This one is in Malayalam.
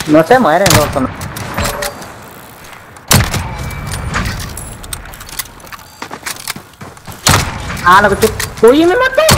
No se mueren, loco. Ah, lo que tú... ¡Uy, me mató!